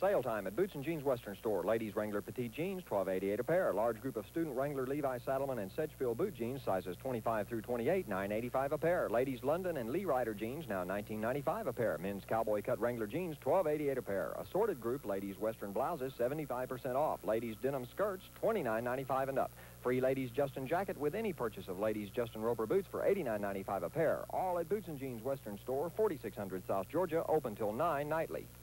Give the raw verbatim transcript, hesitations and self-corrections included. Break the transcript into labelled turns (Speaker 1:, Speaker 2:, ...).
Speaker 1: Sale time at Boots and Jeans Western Store. Ladies Wrangler Petite Jeans, twelve eighty-eight a pair. Large group of student Wrangler, Levi, Saddleman, and Sedgefield boot jeans, sizes twenty-five through twenty-eight, nine eighty-five a pair. Ladies London and Lee Ryder jeans, now nineteen ninety-five a pair. Men's Cowboy Cut Wrangler jeans, twelve eighty-eight a pair. Assorted group, ladies Western blouses, seventy-five percent off. Ladies denim skirts, twenty-nine ninety-five and up. Free ladies Justin jacket with any purchase of ladies Justin Roper boots for eighty-nine ninety-five a pair. All at Boots and Jeans Western Store, forty-six hundred South Georgia, open till nine nightly.